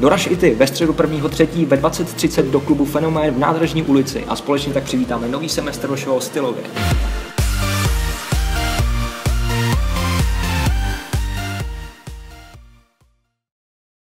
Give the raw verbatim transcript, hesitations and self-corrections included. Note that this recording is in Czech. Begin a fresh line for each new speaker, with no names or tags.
Doraž i ty ve středu prvního třetího ve dvacet třicet do klubu Fenomén v Nádražní ulici a společně tak přivítáme nový semestr vašeho stylově.